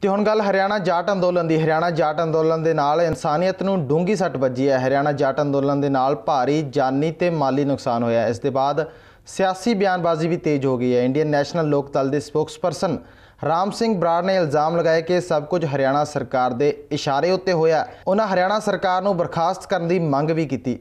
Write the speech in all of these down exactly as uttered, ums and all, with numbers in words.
ਤੇ ਹੁਣ ਗੱਲ ਹਰਿਆਣਾ ਜਾਟ ਅੰਦੋਲਨ ਦੀ। ਹਰਿਆਣਾ ਜਾਟ ਅੰਦੋਲਨ ਦੇ ਨਾਲ ਇਨਸਾਨੀਅਤ ਨੂੰ ਡੂੰਘੀ ਸੱਟ ਵੱਜੀ ਹੈ। ਹਰਿਆਣਾ ਜਾਟ ਅੰਦੋਲਨ ਦੇ ਨਾਲ ਭਾਰੀ ਜਾਨੀ ਤੇ ਮਾਲੀ ਨੁਕਸਾਨ ਹੋਇਆ। ਇਸ ਦੇ ਬਾਅਦ ਸਿਆਸੀ ਬਿਆਨਬਾਜ਼ੀ ਵੀ ਤੇਜ਼ ਹੋ ਗਈ ਹੈ। ਇੰਡੀਅਨ ਨੈਸ਼ਨਲ ਲੋਕ ਦਲ ਦੇ ਸਪੋਕਸਪਰਸਨ ਰਾਮ ਸਿੰਘ ਬਰਾੜ ਨੇ ਇਲਜ਼ਾਮ ਲਗਾਇਆ ਕਿ ਸਭ ਕੁਝ ਹਰਿਆਣਾ ਸਰਕਾਰ ਦੇ ਇਸ਼ਾਰੇ ਉੱਤੇ ਹੋਇਆ। ਉਹਨਾਂ ਹਰਿਆਣਾ ਸਰਕਾਰ ਨੂੰ ਬਰਖਾਸਤ ਕਰਨ ਦੀ ਮੰਗ ਵੀ ਕੀਤੀ।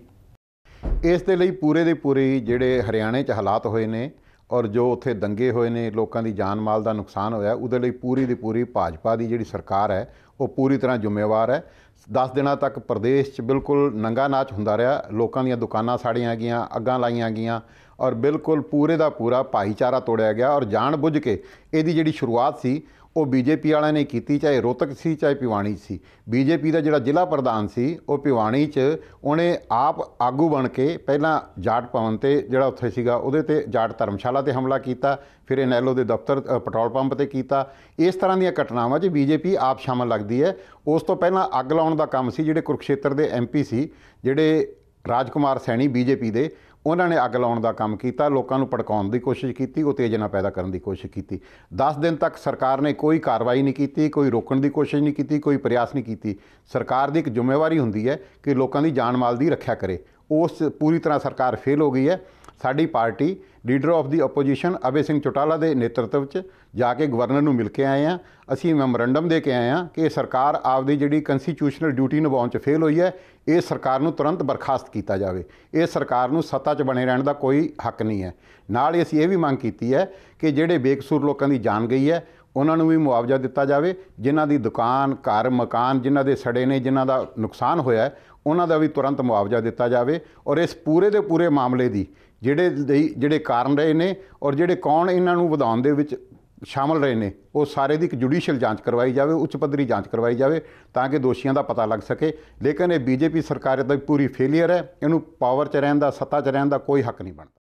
ਇਸ ਦੇ ਲਈ ਪੂਰੇ ਦੇ ਪੂਰੇ ਜਿਹੜੇ ਹਰਿਆਣੇ 'ਚ ਹਾਲਾਤ ਹੋਏ ਨੇ ਔਰ ਜੋ ਉੱਥੇ ਦੰਗੇ ਹੋਏ ਨੇ, ਲੋਕਾਂ ਦੀ ਜਾਨ ਮਾਲ ਦਾ ਨੁਕਸਾਨ ਹੋਇਆ, ਉਹਦੇ ਲਈ ਪੂਰੀ ਦੀ ਪੂਰੀ ਭਾਜਪਾ ਦੀ ਜਿਹੜੀ ਸਰਕਾਰ ਹੈ ਉਹ ਪੂਰੀ ਤਰ੍ਹਾਂ ਜ਼ਿੰਮੇਵਾਰ ਹੈ। ਦਸ ਦਿਨਾਂ ਤੱਕ ਪ੍ਰਦੇਸ਼ 'ਚ ਬਿਲਕੁਲ ਨੰਗਾ ਨਾਚ ਹੁੰਦਾ ਰਿਹਾ। ਲੋਕਾਂ ਦੀਆਂ ਦੁਕਾਨਾਂ ਸਾੜੀਆਂ ਗਈਆਂ, ਅੱਗਾਂ ਲਾਈਆਂ ਗਈਆਂ ਔਰ ਬਿਲਕੁਲ ਪੂਰੇ ਦਾ ਪੂਰਾ ਭਾਈਚਾਰਾ ਤੋੜਿਆ ਗਿਆ। ਔਰ ਜਾਣ ਬੁੱਝ ਕੇ ਇਹਦੀ ਜਿਹੜੀ ਸ਼ੁਰੂਆਤ ਸੀ ਉਹ ਬੀਜੇਪੀ ਵਾਲਿਆਂ ਨੇ ਕੀਤੀ, ਚਾਹੇ ਰੋਹਤਕ ਸੀ ਚਾਹੇ ਭਿਵਾਣੀ ਸੀ। ਬੀਜੇਪੀ ਦਾ ਜਿਹੜਾ ਜ਼ਿਲ੍ਹਾ ਪ੍ਰਧਾਨ ਸੀ ਉਹ ਭਿਵਾਣੀ 'ਚ ਉਹਨੇ ਆਪ ਆਗੂ ਬਣ ਕੇ ਪਹਿਲਾਂ ਜਾਟ ਭਵਨ 'ਤੇ ਜਿਹੜਾ ਉੱਥੇ ਸੀਗਾ ਉਹਦੇ 'ਤੇ ਜਾਟ ਧਰਮਸ਼ਾਲਾ 'ਤੇ ਹਮਲਾ ਕੀਤਾ, ਫਿਰ ਇਨੈਲੋ ਦੇ ਦਫ਼ਤਰ ਪੈਟਰੋਲ ਪੰਪ 'ਤੇ ਕੀਤਾ। ਇਸ ਤਰ੍ਹਾਂ ਦੀਆਂ ਘਟਨਾਵਾਂ 'ਚ ਬੀਜੇਪੀ ਆਪ ਸ਼ਾਮਲ ਲੱਗਦੀ ਹੈ। ਉਸ ਤੋਂ ਪਹਿਲਾਂ ਅੱਗ ਲਾਉਣ ਦਾ ਕੰਮ ਸੀ, ਜਿਹੜੇ ਕੁਰੂਕਸ਼ੇਤਰ ਦੇ ਐਮ ਪੀ ਸੀ ਜਿਹੜੇ ਰਾਜਕੁਮਾਰ ਸੈਣੀ ਬੀਜੇਪੀ ਦੇ, ਉਹਨਾਂ ਨੇ ਅੱਗ ਲਾਉਣ ਦਾ ਕੰਮ ਕੀਤਾ, ਲੋਕਾਂ ਨੂੰ ਭੜਕਾਉਣ ਦੀ ਕੋਸ਼ਿਸ਼ ਕੀਤੀ, ਉਤੇਜਨਾ ਪੈਦਾ ਕਰਨ ਦੀ ਕੋਸ਼ਿਸ਼ ਕੀਤੀ। ਦਸ ਦਿਨ ਤੱਕ ਸਰਕਾਰ ਨੇ ਕੋਈ ਕਾਰਵਾਈ ਨਹੀਂ ਕੀਤੀ, ਕੋਈ ਰੋਕਣ ਦੀ ਕੋਸ਼ਿਸ਼ ਨਹੀਂ ਕੀਤੀ, ਕੋਈ ਪ੍ਰਯਾਸ ਨਹੀਂ ਕੀਤੀ। ਸਰਕਾਰ ਦੀ ਇੱਕ ਜ਼ਿੰਮੇਵਾਰੀ ਹੁੰਦੀ ਹੈ ਕਿ ਲੋਕਾਂ ਦੀ ਜਾਨ ਮਾਲ ਦੀ ਰੱਖਿਆ ਕਰੇ। ਉਸ ਪੂਰੀ ਤਰ੍ਹਾਂ ਸਰਕਾਰ ਫੇਲ ਹੋ ਗਈ ਹੈ। ਸਾਡੀ party leader of the opposition Abhay Singh Chautala ਦੇ ਨੇਤਰਤਵ 'ਚ ਜਾ ਕੇ ਗਵਰਨਰ ਨੂੰ ਮਿਲ ਕੇ ਆਏ ਹਾਂ। ਅਸੀਂ ਮੈਮੋਰੰਡਮ ਦੇ ਕੇ ਆਏ ਹਾਂ ਕਿ ਸਰਕਾਰ ਆਪਦੀ ਜਿਹੜੀ ਕੰਸਟੀਟਿਊਸ਼ਨਲ ਡਿਊਟੀ ਨਿਭਾਉਣ 'ਚ ਫੇਲ ਹੋਈ ਹੈ। ਇਹ ਸਰਕਾਰ ਨੂੰ ਤੁਰੰਤ ਬਰਖਾਸਤ ਕੀਤਾ ਜਾਵੇ। ਇਹ ਸਰਕਾਰ ਨੂੰ ਸੱਤਾ 'ਚ ਬਣੇ ਰਹਿਣ ਦਾ ਕੋਈ ਹੱਕ ਨਹੀਂ ਹੈ। ਨਾਲ ਹੀ ਅਸੀਂ ਇਹ ਵੀ ਮੰਗ ਕੀਤੀ ਹੈ ਕਿ ਜਿਹੜੇ ਬੇਕਸੂਰ ਲੋਕਾਂ ਦੀ ਜਾਨ ਗਈ ਹੈ ਉਹਨਾਂ ਨੂੰ ਵੀ ਮੁਆਵਜ਼ਾ ਦਿੱਤਾ ਜਾਵੇ। ਜਿਨ੍ਹਾਂ ਦੀ ਦੁਕਾਨ, ਘਰ, ਮਕਾਨ ਜਿਨ੍ਹਾਂ ਦੇ ਸੜੇ ਨੇ, ਜਿਨ੍ਹਾਂ ਦਾ ਨੁਕਸਾਨ ਹੋਇਆ, ਉਹਨਾਂ ਦਾ ਵੀ ਤੁਰੰਤ ਮੁਆਵਜ਼ਾ ਦਿੱਤਾ ਜਾਵੇ। ਔਰ ਇਸ ਪੂਰੇ ਦੇ ਪੂਰੇ ਮਾਮਲੇ ਦੀ ਜਿਹੜੇ ਜਿਹੜੇ ਕਾਰਨ ਰਹੇ ਨੇ ਔਰ ਜਿਹੜੇ ਕੌਣ ਇਹਨਾਂ ਨੂੰ ਵਧਾਉਣ ਦੇ ਵਿੱਚ ਸ਼ਾਮਲ ਰਹੇ ਨੇ, ਉਹ ਸਾਰੇ ਦੀ ਇੱਕ ਜੁਡੀਸ਼ੀਅਲ ਜਾਂਚ ਕਰਵਾਈ ਜਾਵੇ, ਉੱਚ ਪੱਧਰੀ ਜਾਂਚ ਕਰਵਾਈ ਜਾਵੇ ਤਾਂ ਕਿ ਦੋਸ਼ੀਆਂ ਦਾ ਪਤਾ ਲੱਗ ਸਕੇ। ਲੇਕਿਨ ਇਹ ਬੀਜੇਪੀ ਸਰਕਾਰ ਦਾ ਪੂਰੀ ਫੇਲੀਅਰ ਹੈ। ਇਹਨੂੰ ਪਾਵਰ 'ਚ ਰਹਿਣ ਦਾ, ਸੱਤਾ 'ਚ ਰਹਿਣ ਦਾ ਕੋਈ ਹੱਕ ਨਹੀਂ ਬਣਦਾ।